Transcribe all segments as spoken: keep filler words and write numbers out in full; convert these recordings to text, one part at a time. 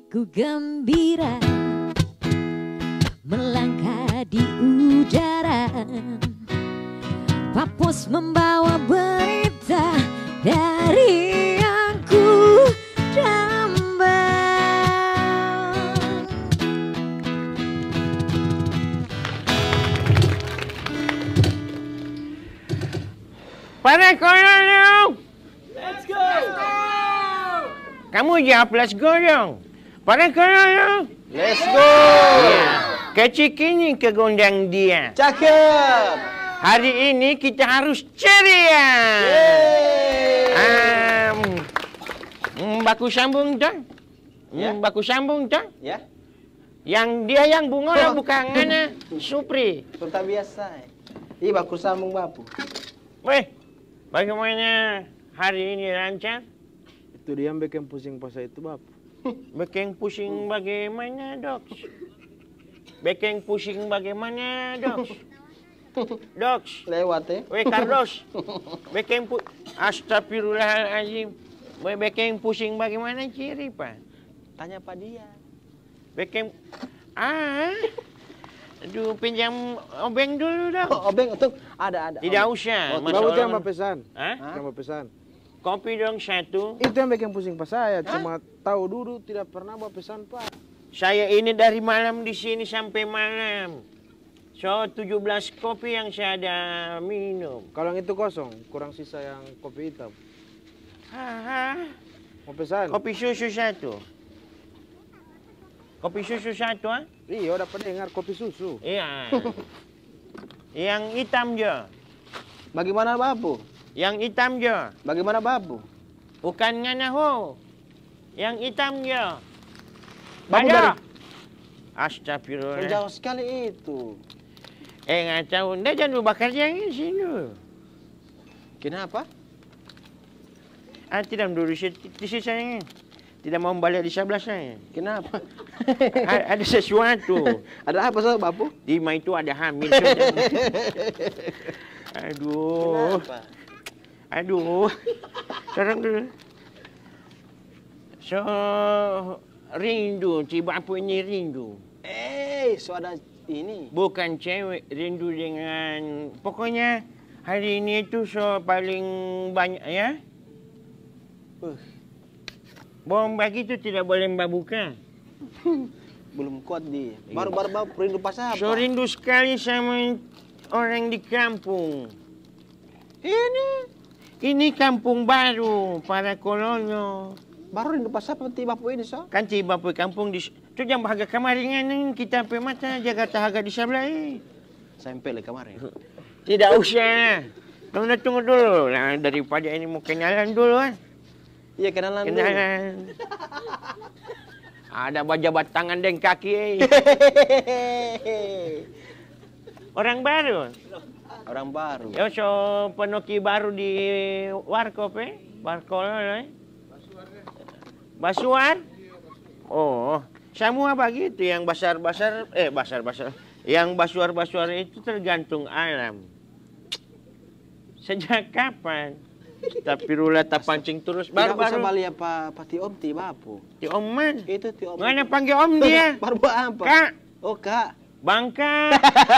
hatiku gembira melangkah di udara. Pak Pos membawa berita dari yang ku damba. Pada kono, Let's go! Let's go! kamu jawab let's go dong. Pada kono, Let's go! ya. Kecik ini ke gondang dia. Cakep! Hari ini kita harus ceria. Um, mm, baku sambung dong. Ya. Mm, baku sambung dong. Ya, Yang dia yang bunga Oh. bukan ngana Supri. sudah biasa. Ih, baku sambung bapu. Weh, bagaimana hari ini lancar? Itu dia yang bikin pusing pas itu, Bap. Bikin pusing bagaimana, Dok? Bikin pusing bagaimana, Dok? Dok, Lewat ya. weh Carlos. Bikin pu... Astagfirullahaladzim. Weh, bikin pusing bagaimana ciri, Pak? Tanya Pak dia. Bikin... Ah... Aduh, pinjam obeng dulu dong. Oh, obeng untuk ada ada. Tidak obeng. usah. Oh, Mas Kamu Olon. jangan pesan. Hah? Jangan pesan. Kopi dong satu. Itu yang bikin pusing pas saya. Cuma tahu dulu tidak pernah bawa pesan, Pak. Saya ini dari malam di sini sampai malam. So, tujuh belas kopi yang saya ada minum. Kalau yang itu kosong, kurang sisa yang kopi hitam. Haha. Mau pesan? Kopi susu satu. Kopi susu satu, ah? Iya, udah pernah dengar kopi susu. Iya. Yang hitam jo. Bagaimana bapu? Yang hitam jo. Bagaimana bapu? Bukan ngana ho. Yang hitam jo. Bapu Ada. dari Astagfirullah. jauh sekali itu. Eh, nggak tahu. Nggak jangan lu bakar yang di sini. Kenapa? Ah, tidak dulu di sini saya. Tidak mau balik di sebelah saya. Kenapa? A- ada sesuatu. Ada apa soal bapu? Dima itu ada hamil. Sudah. Aduh. Kenapa? Aduh. Sekarang dulu. So, rindu. Ciba apa ini rindu? Eh, so ada ini. Bukan cewek. Rindu dengan... Pokoknya hari ini itu so paling banyak ya. Uh, Bom begitu tidak boleh mbak buka. belum kuat dia. Baru-baru bapu rindu pas apa? So rindu sekali sama orang di kampung. Ini, ini kampung baru para kolonyo. Baru rindu pas apa ti bapu ini so? Kan tiba pe kampung di tu jam bahagia kemarin kita pe mata jaga tahaga di sebelah ini. Sampai le kemarin. Tidak usah. Tunggu tunggu dulu. Nah, daripada ini mau kenalan dulu kan. Iya kenalan dulu. Kenalan. Ada bajabat tangan dan kaki. Eh. Orang baru. Orang baru. Yo so penoki baru di warkop eh. Warkop eh. Basuar? Oh, semua begitu yang basar-basar eh basar-basar. Yang basuar-basuar itu tergantung alam. Sejak kapan? Tapi rula tak pancing terus Baru baru-baru. bisa balik apa pati om ti bapu. Ti Om Man. Itu ti om. Mana panggil Om dia? Baru apa? Kak, Oh kak. Bangka.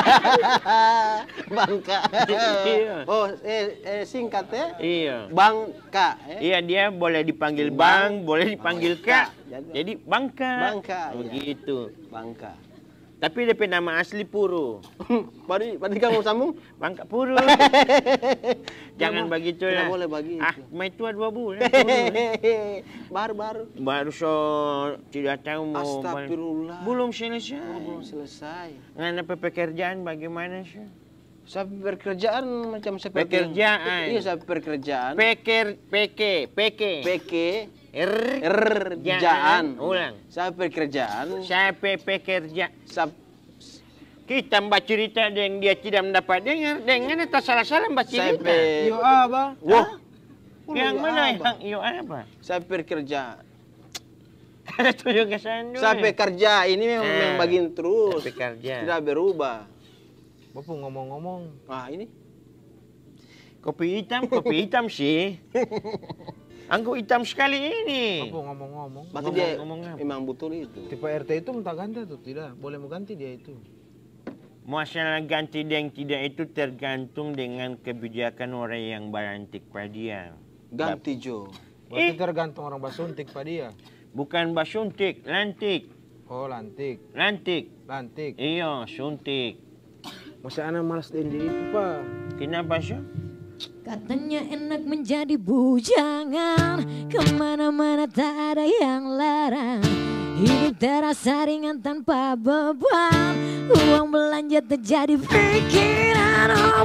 Bangka. Iya. Oh eh, eh singkat ya. Iya. Bangka. Eh? Iya dia boleh dipanggil Bang. Bang, boleh dipanggil Oh, Kak. Kak. Jadi Bangka. Bangka, iya. Begitu. Bangka. Tapi D P nama asli Puru. Baru berarti kamu sambung? Bangka Puru. Jangan Tidak begitu tidak lah. boleh begitu. Ah, mai tua dua bulan. Puru. Baru-baru. Baru so tidak tahu mau. Astagfirullah. Belum selesai. Oh, belum selesai. Ngana pekerjaan bagaimana sih? Sampai pekerjaan macam seperti Pekerjaan. Iya, sampai pekerjaan. Peker, peke, peke. P K R, kerjaan. Ulang. Sampai pekerjaan. Sampai pekerja. Sap Kita mbak cerita yang dia tidak mendapat dengar. Dengan tak salah-salah mbak cerita. sampai Yo apa? Wah. Yang Yo, mana apa? yang iyo apa? Sampai kerja. Ada tujuh kesan dulu. Sampai kerja ini memang, Eh, memang bagin terus. sampai kerja. Tidak berubah. Bapu ngomong-ngomong. Wah, ini Kopi hitam, kopi hitam sih. Anggur hitam sekali ini. Apa ngomong-ngomong? Berarti dia Ngomong-ngomong apa? memang betul itu. Tipe R T itu minta ganti atau tidak? Boleh mau ganti dia itu. Masalah ganti dan tidak itu tergantung dengan kebijakan orang yang berantik pada dia. Ganti Jo. Berarti Eh. tergantung orang basuntik pada dia. Bukan basuntik, lantik. Oh, lantik. Lantik. Lantik. Iya, suntik. Masa anak malas D N J itu, Pak? Kenapa sih? Katanya enak menjadi bujangan, kemana-mana tak ada yang larang. Hidup terasa ringan tanpa beban, uang belanja terjadi pikiran. Oh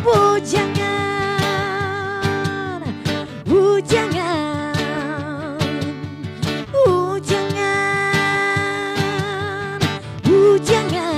bujangan, bujangan, bujangan, bujangan.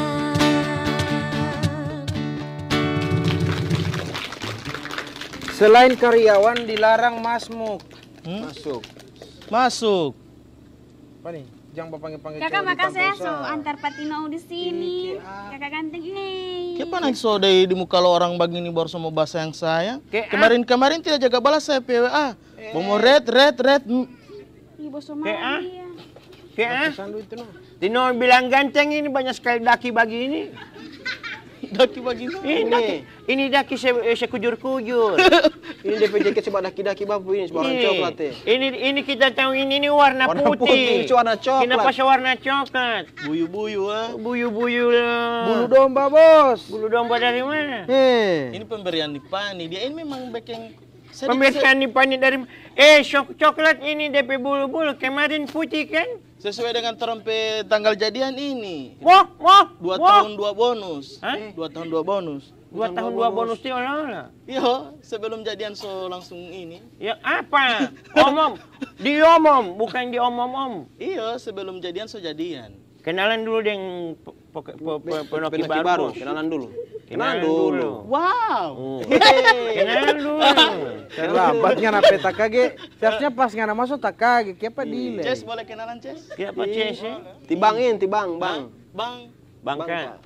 Selain karyawan dilarang masmuk. Hmm? Masuk. Masuk. Apa nih? Jangan panggil-panggil Kakak cowok di makasih ya tanpa so usaha. antar Patino di sini. Kakak ganteng ini. Kenapa nanti so dari di muka lo orang begini baru sama bahasa yang saya? Ke- Kemarin-kemarin tidak jaga balas saya P W A. Mau red, red, red. Hmm. Ih, bos sama Kayak ah? dia. Kayak ah? Pesan lu itu no. Tino bilang ganteng ini banyak sekali daki bagi ini. Daki begini. Ini daki, ini daki se, eh, sekujur-kujur. Ini D P J K sebab daki-daki bapu ini sebarang Ini, coklat ya. ini ini kita tahu ini, ini warna, Warna putih. putih, ini warna coklat. Kenapa sewarna coklat? Buyu-buyu ah. Buyu-buyu lah. Bulu domba, Bos. Bulu domba dari mana? Heh. Ini pemberian di Pani. Dia ini memang bikin sedikit- Pemberian nih pani dari eh cok coklat ini D P bulu-bulu kemarin putih kan? sesuai dengan trompet tanggal jadian ini. Wah, wah, Dua wah. tahun dua bonus. Hah? Dua tahun dua bonus. Dua tahun dua bonus dia olah. Iya, sebelum jadian so langsung ini. Ya apa? Omom, diomom bukan diomom-om. Iya, sebelum jadian so jadian. Kenalan dulu dengan pe- pe- pe- pe- penoki Penaki baru. baru, kenalan dulu. Kenalan dulu. Wow. Oh. Kenalan dulu. Terlambatnya na peta kage. Seharusnya pas ngana masuk tak kage. Kenapa delay? Ces boleh kenalan Ces? Siapa Ces? eh? Tibangin, tibang, bang. Bang. Bangka.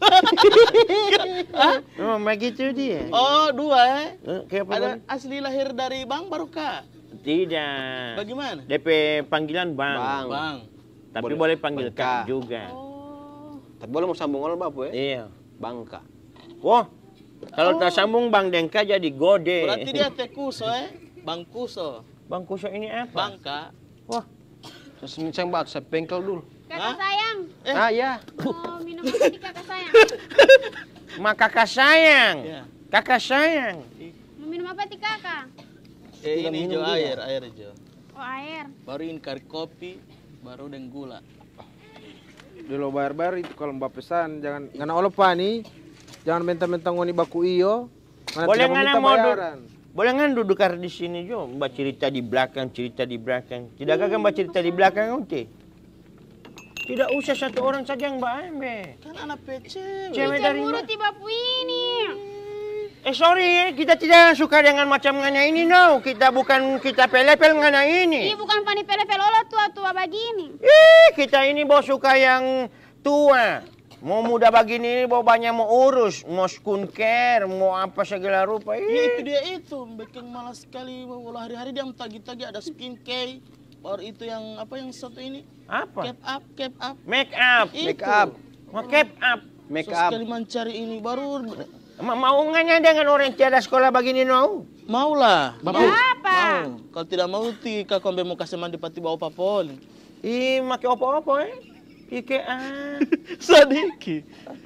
Oh, begitu dia. Oh, dua eh. Eh, Kenapa? Ada Bang? asli lahir dari Bang baru kah? Tidak. Bagaimana? D P panggilan Bang. Bang. Bang. Tapi Boleh. boleh panggil Bangka. Kak juga. Oh. Tapi boleh mau sambung orang bapu ya? Iya. Bangka. Wah, kalau tak sambung Bang Dengka jadi gode. Berarti dia teh kuso eh. Bang kuso. Bang Kuso ini apa? Bangka. Wah, Saya sayang banget, saya bengkel dulu. Hah? Kakak sayang. Eh. Ah ya. Oh, minum apa nih kakak sayang? mak kakak sayang. Ya. Kakak sayang. Mau minum apa nih kakak? Eh Tidak ini minum Jo dia. air, air Jo. Oh, air. Baru ini kari kopi, baru dengan gula. Dulu bayar-bayar itu kalau mbak pesan jangan ngana olo pani. Jangan mentang-mentang ngoni baku iyo. Ngana Boleh tidak ngana meminta mau du- bayaran. Boleh nggak duduk di sini Jo? Mbak cerita di belakang, cerita di belakang. Tidak kan Mbak cerita di belakang nanti? Tidak usah satu orang saja yang Mbak ambil. Kan anak pece. Cewek dari Cemburu mana? tiba ini. Eh sorry ya, kita tidak suka dengan macam ngana ini no. Kita bukan kita pelepel ngana Ih, ini. bukan pani pele-pele olah tua-tua begini. Ih, kita ini bawa suka yang tua. Mau muda begini bawa banyak mau urus, mau skincare, mau apa segala rupa. Ya itu Ih. dia itu, bikin malas sekali. Walau hari-hari dia tagi-tagi ada skincare. Baru itu yang apa yang satu ini? Apa? Cap up, cap up. Make up. Make Itu. up. Mau cap up. Make So up. sekali mencari ini baru Ma- Mau nganya dengan orang tiada sekolah begini no? mau lah. Mau. Apa? Mau. Kalau tidak mau tika kombe mau kasih mandi pati bawa papol. Ih, make apa-apa eh? Ike ah. Sadiki.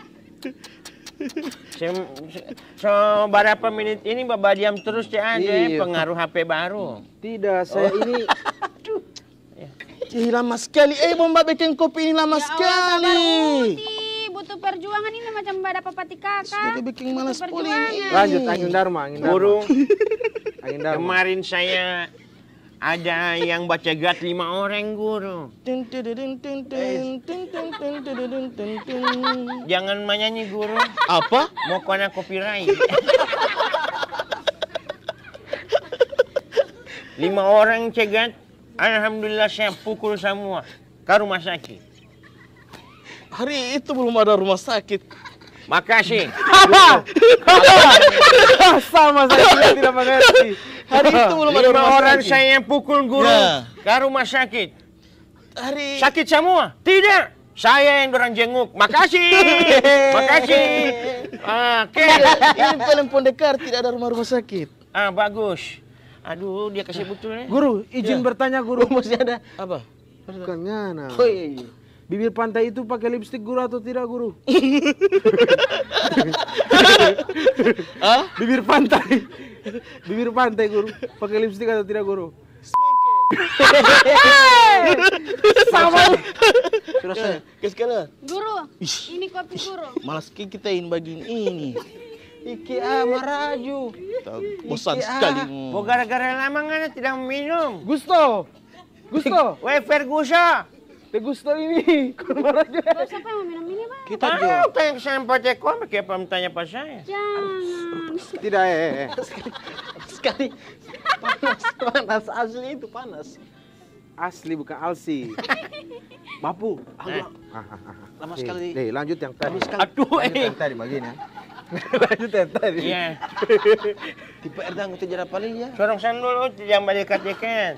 Sem, se- so, berapa menit ini Bapak diam terus ya ada eh, Iya. pengaruh H P baru. Tidak, saya ini Ih, lama sekali. Eh, bomba bikin kopi ini lama Ya Allah, sekali. Putih, butuh perjuangan ini macam bada papati kakak. Sudah bikin malas Butuh poli perjuangan. ini. lanjut angin Dharma, angin Dharma. Guru, Angin Dharma. kemarin saya ada yang baca gat lima orang guru. Tin, tin, tin, tin, tin, tin, tin, tin, tin, tin, tin, tin. Jangan menyanyi guru, Apa? mau kena copyright. Lima orang cegat, alhamdulillah saya pukul semua ke rumah sakit. Hari itu belum ada rumah sakit. Makasih. Sama saya juga tidak mengerti. Hari itu belum ada Lima rumah orang sakit. saya yang pukul guru Ya. ke rumah sakit. Hari Sakit semua? Tidak. Saya yang dorang jenguk. Makasih. Makasih. Ah, Oke. ini paling Pondekar tidak ada rumah-rumah sakit. Ah, bagus. Aduh, dia kasih betul ya. Guru, izin bertanya guru. Masih ada apa? Bukan ngana. Oh iya, iya. Bibir pantai itu pakai lipstik guru atau tidak guru? Hah? Bibir pantai. Bibir pantai guru. Pakai lipstik atau tidak guru? Sama. Sudah saya. Kesekala. Guru, ini kopi guru. Malas kita in bagian ini. Iki ah maraju. Bosan Iki, ah. sekali. Oh, gara-gara lama ngana tidak minum. Gusto. Gusto. Weh, Ferguson. Te gusto ini. Kau maraju. Guru, siapa yang mau minum ini, Bang? Kita Ah, jual. tanya sama Pak Ceko, kayak apa tanya Pak saya? Jangan. Tidak eh. eh. Sekali. Panas, panas asli itu panas. Asli bukan alsi. Bapu. Eh. Lama Nih, sekali. nih, lanjut yang tadi. Aduh, Lanjut eh. yang tadi begini ya. Lanjut yang tadi. Iya. Tipe erdang itu jarak paling ya. Sorong dulu, jangan dekat-dekat.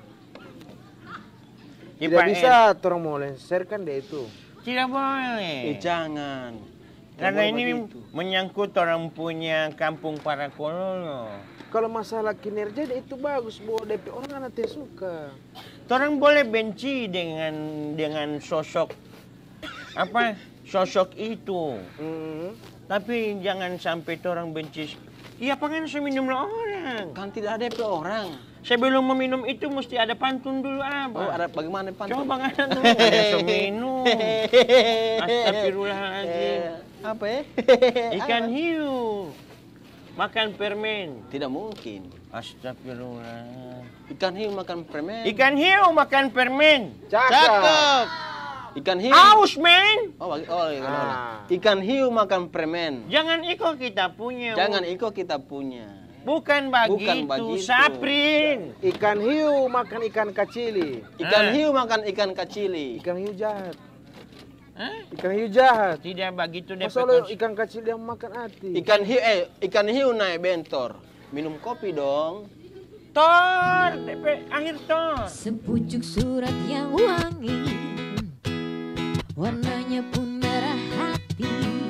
Tidak bisa, orang mau lenserkan deh itu. Tidak boleh. Eh jangan. Karena Jangan ini begitu. menyangkut orang punya kampung para kololo. Kalau masalah kinerja deh itu bagus, bahwa D P orang nanti suka. Orang boleh benci dengan dengan sosok apa sosok itu, Hmm. tapi jangan sampai orang benci. Iya, pengen saya minum orang. Kan tidak ada orang. Sebelum meminum itu mesti ada pantun dulu apa? Oh, ada bagaimana pantun? Coba nggak dulu, ada yang minum. Astagfirullahaladzim. Eh, apa ya? Ikan hiu makan permen. Tidak mungkin. Astagfirullah. Ikan hiu makan permen. Ikan hiu makan permen. Cakep. Ikan hiu. Aus, men. Oh, bagi, oh, iya, Ah. ikan hiu makan permen. Jangan ikut kita punya. Jangan ikut kita punya. Bukan begitu, Bukan begitu. Saprin. Ikan hiu makan ikan kacili. Ikan Ah. hiu makan ikan kacili. Ikan hiu jahat. Hah? Ikan hiu jahat. Tidak begitu deh. Masa lo ikan kacil yang makan hati? Ikan hiu eh ikan hiu naik bentor. Minum kopi dong. Tor, D P akhir tor. Sepucuk surat yang wangi, warnanya pun merah hati,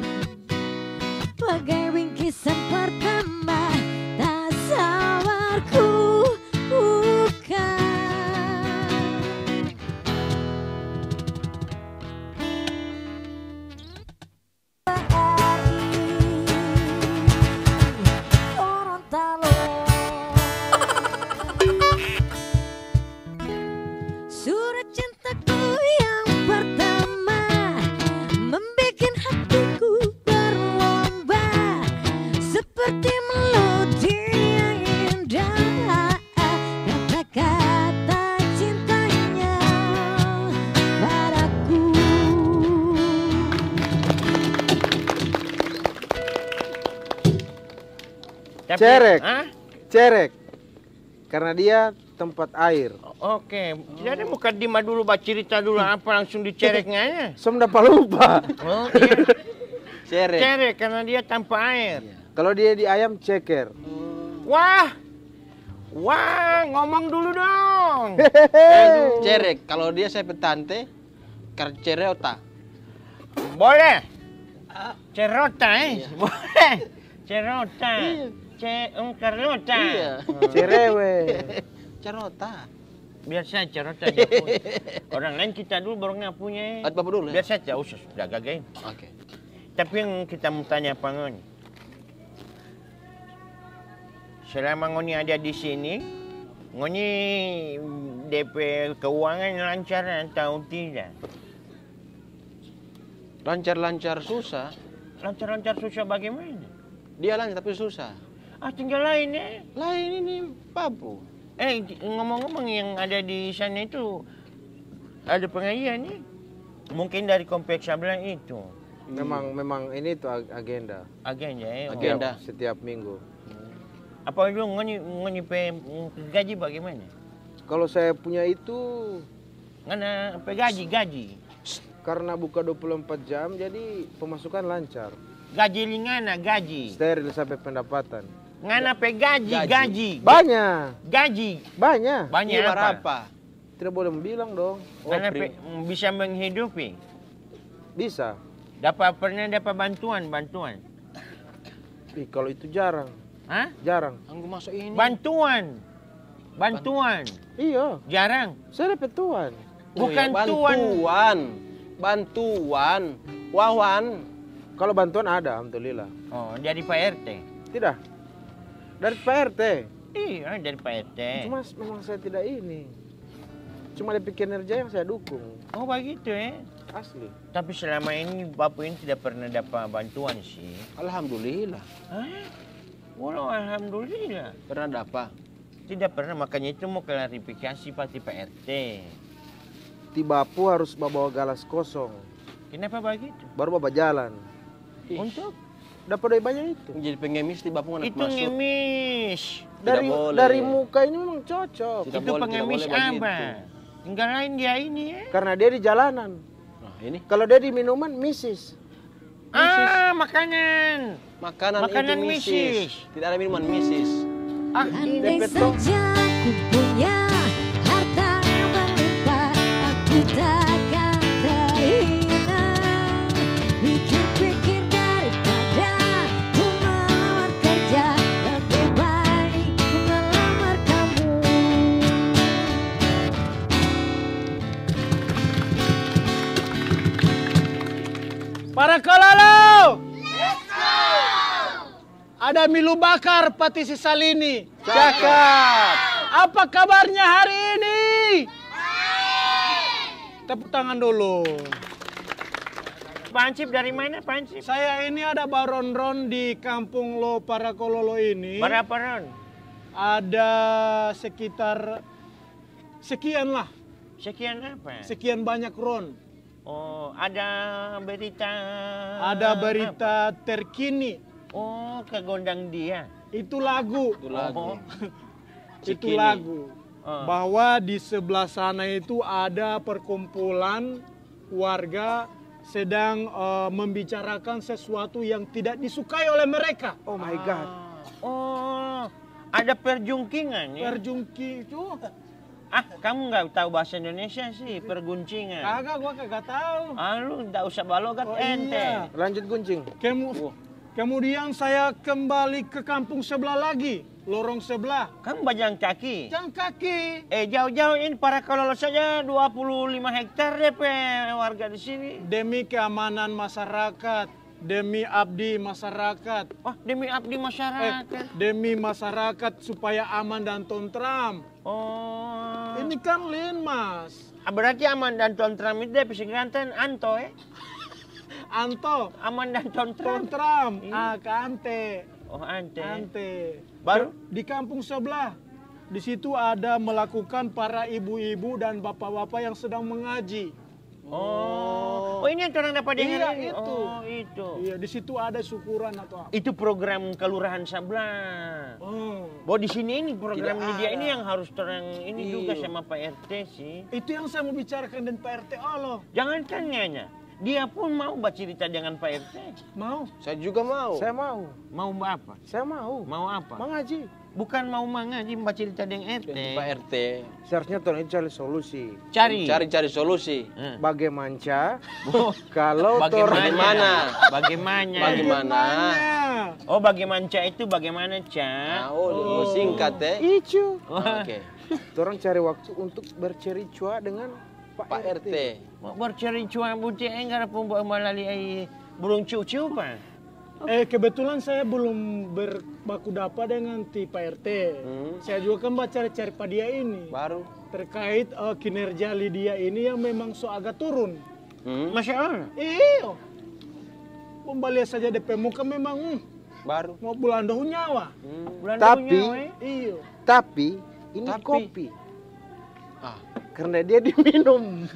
bagai bingkisan pertama tak sabarku buka. Gorontalo. Surat cintaku yang pertama membikin hatiku berlomba, seperti melodi yang indah, kata-kata cintanya padaku. Tapi- Cerek. Hah? Cerek. Karena dia tempat air. Oke, jadi bukan Dima dulu baca cerita dulu apa langsung dicereknya. Som dapat lupa. Oh, iya. Cerek. Cerek karena dia tanpa air. Kalau dia di ayam ceker. Wah, wah, ngomong dulu dong. Cerek. Kalau dia saya petante, karcereota. Boleh. Cerota, eh? Boleh. Cerota. Ce, um, Carlota. Iya. Cerewe. Cerota. Biar saya cerota aja pun. Orang lain kita dulu baru nggak punya. At bapak dulu ya. Biar saja usah sudah gagain. Oke. Tapi yang kita mau tanya apa ngoni? Selama ngoni ada di sini, ngoni D P keuangan lancar atau tidak? Lancar-lancar susah. Lancar-lancar susah bagaimana? Dia lancar tapi susah. Ah, tinggal lain ya. Lain ini papu. Eh, ngomong-ngomong yang ada di sana itu ada pengajian nih. Mungkin dari kompleks sebelah itu. Memang memang ini tuh ag- agenda. Agenda ya. Agenda. Agenda. Setiap minggu. Apa dulu ngoni ngoni pe gaji bagaimana? Kalau saya punya itu Ngana pe gaji gaji. karena buka dua puluh empat jam jadi pemasukan lancar. Gaji lingana gaji. Steril sampai pendapatan. Ngana pe gaji, Gaji. gaji. Banyak, Gaji. banyak. Banyak Iya, apa? berapa? Tidak boleh bilang dong. Ngana pri- pe, bisa menghidupi. Bisa. Dapat pernah dapat bantuan, bantuan. Ih, kalau itu jarang, Hah? jarang. Anggu masuk ini. Bantuan. Bantuan. Iya, Jarang. saya dapat tuan. Bukan Oh, iya, tuan. bantuan. Bantuan. Wawan. Kalau bantuan ada, alhamdulillah. Oh, dari Pak R T. Tidak. Dari Pak R T. Iya, dari Pak R T. Cuma memang saya tidak ini. Cuma ada kinerja yang saya dukung. Oh, begitu ya. Asli. Tapi selama ini Bapak ini tidak pernah dapat bantuan sih. Alhamdulillah. Hah? Walau alhamdulillah. Pernah dapat? Tidak pernah, makanya itu mau klarifikasi pasti Pak R T. Tibapu harus bawa galas kosong. Kenapa begitu? Baru bawa jalan. Ih, Untuk Dapat dari banyak itu. menjadi pengemis di bapak anak itu masuk. ngemis. Dari boleh. dari muka ini memang cocok. Tidak itu boleh, pengemis tidak boleh apa? begitu. Enggak lain dia ini ya. Karena dia di jalanan. Nah, ini Kalau dia di minuman, misis. Ah, makanan. makanan, Makanan itu misis. misis. Tidak ada minuman misis. Ah, Andai Depet dong. saja ku punya harta berlimpah, aku takkan terhina. Pikir-pikir daripada ku melamar kerja, lebih baik ku melamar kamu. Para kololo! Ada milu bakar Patisi Salini. Cakap. Apa kabarnya hari ini? Tepuk tangan dulu. Pancip dari mana Pancip? Saya ini ada baron-ron di kampung Lo Para Kololo ini. Berapa ron? Ada sekitar sekian lah. Sekian apa? Sekian banyak ron. Oh, ada berita. Ada berita terkini. Oh, ke gondang dia. Itu lagu. Itu lagu. Oh. Itu Cikini. lagu. Oh. Bahwa di sebelah sana itu ada perkumpulan warga sedang eh, membicarakan sesuatu yang tidak disukai oleh mereka. Oh my God. Oh, ada perjungkingan ya? Perjungki itu Ah, kamu nggak tahu bahasa Indonesia sih, perguncingan. kagak, gua kagak tahu. Ah, lu nggak usah balogat Oh, ente. iya. Lanjut guncing. Kemu- kemudian saya kembali ke kampung sebelah lagi, lorong sebelah. Kamu bajang kaki. Jangan kaki. Eh, jauh-jauh ini para kololo saja dua puluh lima hektar deh pe warga di sini. Demi keamanan masyarakat, demi abdi masyarakat, Wah, demi abdi eh, masyarakat. demi masyarakat supaya aman dan tentram. Oh. Ini kan Lin, Mas. Ah, berarti aman dan tentram itu deh pesingkatan Anto eh. Anto, Aman dan tentram. tentram. Iya. Ah, Kante. Oh, ante. Ante. Baru? Di kampung sebelah. Di situ ada melakukan para ibu-ibu dan bapak-bapak yang sedang mengaji. Oh. Oh, ini yang orang dapat dengar Iya, ini. itu. Oh, itu. Iya, di situ ada syukuran atau apa. Itu program kelurahan sebelah. Oh. Bahwa di sini ini program Tidak media ada. ini yang harus terang ini juga Iya. sama Pak R T sih. Itu yang saya mau bicarakan dengan Pak R T Allah. Jangan tanyanya. Dia pun mau bercerita dengan Pak R T. Mau? Saya juga mau. Saya mau. Mau apa? Saya mau. Mau apa? Mengaji. Bukan mau mengaji, bercerita dengan R T. Dengan Pak R T. Seharusnya tuh ini cari solusi. Cari. Cari-cari solusi. Eh. Bagaimana Oh, kalau Bagaimana? Bagaimana? Bagaimana? Bagaimana? Oh, bagaimana Ca itu bagaimana Ca? Nah, oh, oh. singkat ya. Icu. Oke. Orang cari waktu untuk bercericua dengan Pak, Pak R T. Mau bercari cuan buti enggak pun buat melalui ai burung cucu pak. Eh, kebetulan saya belum berbaku dapat dengan ti Pak R T. Hmm. Saya juga kan baca cari Pak dia ini. Baru. Terkait eh, kinerja Lydia ini yang memang so agak turun. Hmm. Masya Allah. Iyo. Pembalian saja D P muka memang hmm, Baru. mau bulan doh nyawa. Hmm. Bulan Tapi- tahunnya, weh. Iyo. Tapi ini Tapi- kopi. Ah. Karena dia diminum.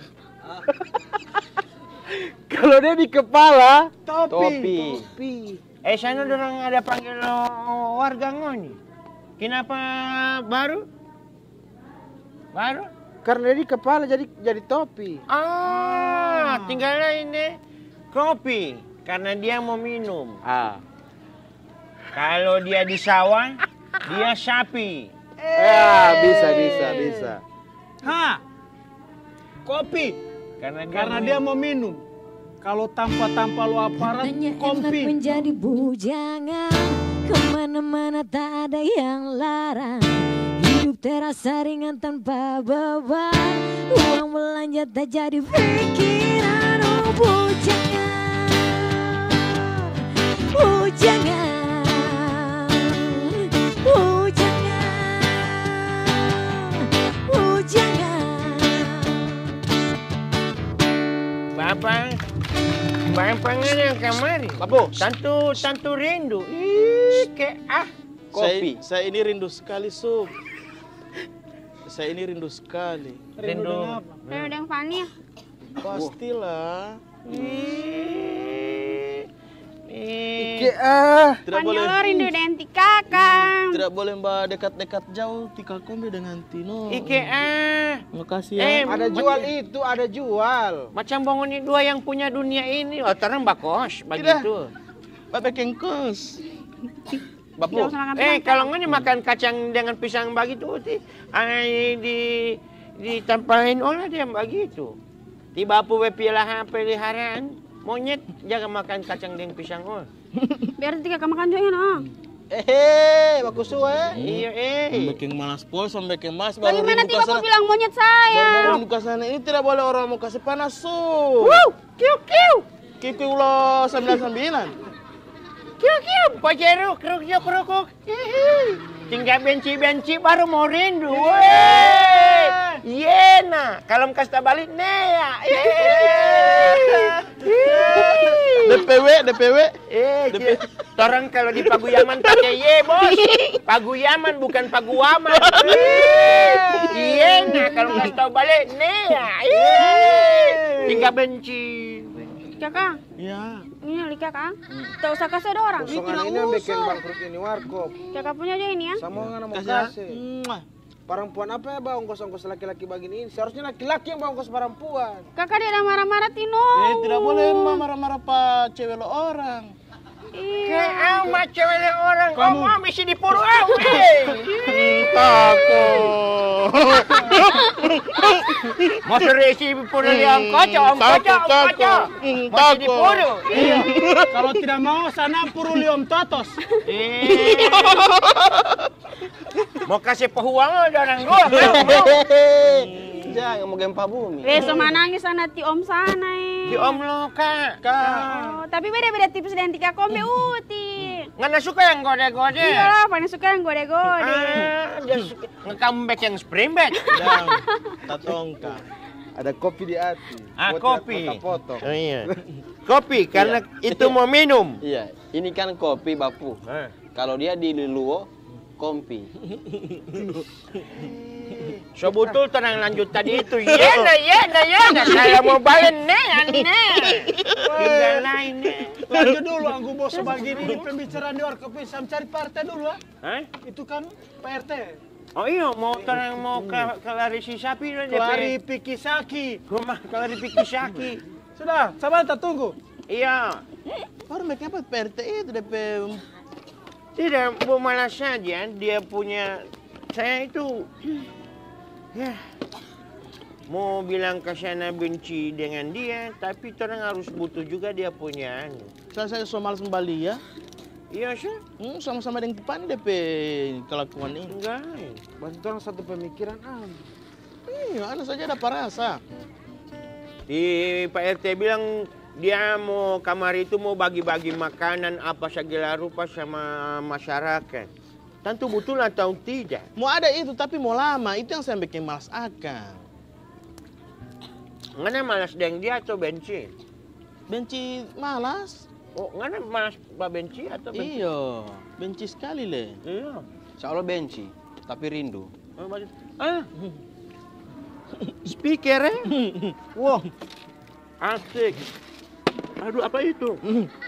Kalau dia di kepala, Topi. Topi. topi. Eh sana orang ada panggil warga ngoni. Kenapa baru? Baru? Karena dia di kepala jadi jadi topi. Ah, tinggalnya ini kopi karena dia mau minum. Ah. Kalau dia di sawah, dia sapi. Ya, bisa, bisa, bisa. Ha, kopi. Karena dia, Karena dia mau minum. Kalau tanpa-tanpa lo aparat, Hanya enak kopi. menjadi bujangan, kemana-mana tak ada yang larang. Hidup terasa ringan tanpa beban, uang belanja tak jadi pikiran. Oh bujangan, bujangan, bujangan, bujangan. Bapak, Bapak yang kemari. Bapu. Tantu, tantu rindu. Ih, ke ah. Kopi. Saya, saya ini rindu sekali, Sub. Saya ini rindu sekali. Rindu Rindu. dengan apa? Rindu dengan Fani. Pastilah. Ih, ih. Ike ah. Tidak Fani boleh. lo rindu dengan Tika Kang. Tidak boleh mbak dekat-dekat jauh. Tika kombe dengan Tino. Ike ah. Makasih Eh, ya. Ada jual itu, ada jual. Macam bangun ini dua yang punya dunia ini. Oh, terang bakos begitu. Bapak kengkos. Bapu. Tidak usah makan Eh, pisang. kalau nggak nih makan kacang dengan pisang begitu, ti, ay, di ditampalin olah dia begitu. Tiba apa pilah peliharaan monyet jangan makan kacang dengan pisang oh. Biar Tika Kang makan juga no. Eh, baku suwe. Iya eh. Bikin malas pol sampai bikin malas baru Bagaimana rindu tiba ke sana. kau bilang monyet saya? Baru rindu ke sana ini tidak boleh orang mau kasih panas, Sub. Wow, kiu kiu, Kipi ulo sembilan sembilan. kiu kiu, pajero, keruk keruk keruk. Tinggal benci-benci baru mau rindu. Weh, Yena, kalau kasih balik Nea. D P W, D P W. Eh, dia- orang kalau di Paguyaman pakai ye, bos. Paguyaman bukan Paguaman. Iya, nah kalau nggak tahu balik, Nea. Tinggal benci. Tika Kang, Ya. ini Tika Kang. Tak usah kasih ada orang. Kosongan ini yang bikin bangkrut ini warkop. Tika punya aja ini ya. Sama nggak mau Kasih ya. kasih. Mwah. Perempuan apa ya bang ongkos-ongkos laki-laki begini ini? Seharusnya laki-laki yang bawa ongkos perempuan. Kakak dia ada marah-marah Tino. Eh, tidak boleh mbak marah-marah pak cewek lo orang. Iya. Kayak amat cewek orang. Kamu- Oh, mau misi di puru awe. Takut. Mau serisi puru yang kocok, om kocok, om kocok. Masi di puru. Iya. Kalau tidak mau sana Puruliom Totos. Eh. Mau kasih pehuang ada orang dua. Mau, mau. Jangan mau gempa bumi. Besok manangis sana ti om sana eh. Di om lo kak. Oh, tapi beda-beda tipis dengan Tika Kombe uti. Nggak suka yang gode-gode. Iya lah, paling suka yang gode-gode. Ah, dia suka nge-comeback yang spring bed. Jangan. Tatongka. Ada kopi di hati. Ah, Buat kopi. potong-potong. Oh, iya. Kopi karena itu mau minum. Iya, ini kan kopi bapu. Kalau dia di Liluo, kompi. So betul tenang lanjut tadi itu. Iya dah, iya dah, iya dah. Kalau mau balik nih, aneh. Tinggal lain nih. Lanjut dulu, aku bos sebagini ini pembicaraan di warkop ini. Saya cari P R T dulu ah. Hah? Itu kan P R T. Oh iya, mau tenang mau ke klarisi sapi lah. Kelari Pikisaki. Rumah klarifikasi saki. Sudah, sabar tak tunggu. Iya. Baru mereka apa P R T itu D P. Tidak, bu malas saja dia punya saya itu ya mau bilang ke sana benci dengan dia, tapi orang harus butuh juga dia punya anu. Saya saya so malas kembali ya. Iya sih, Hmm, sama-sama dengan Tipan D P kelakuan ini. enggak. Berarti orang satu pemikiran ah. Iya, ada saja ada rasa. Di Pak R T bilang dia mau kamar itu mau bagi-bagi makanan apa segala rupa sama masyarakat. Tentu betul atau tidak? Mau ada itu tapi mau lama, itu yang saya bikin malas akan. Ngana malas dengan dia atau benci? Benci malas? Oh, ngana malas pak benci atau benci? Iya, benci sekali le. Iya. Insya Allah benci, tapi rindu. Oh, maksud- Ah, speaker eh? Wah, asik. Aduh, apa itu?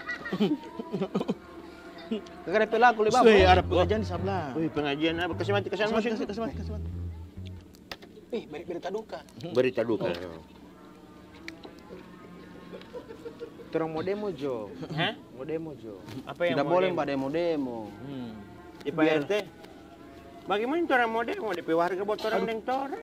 Kakak ada pelaku le bapak. Wih, ada pengajian di sebelah. Wih, pengajian apa? Kasih mati, kasih musik. Kasih, kasih mati, kasih mati. Eh, beri berita duka. Berita duka. Orang mau demo Jo. Hah? Mau demo Jo. Apa yang Tidak mau boleh demo? Pak demo-demo. Hmm. Di Pak R T. Bagaimana orang mau demo? D P warga buat orang deng torang.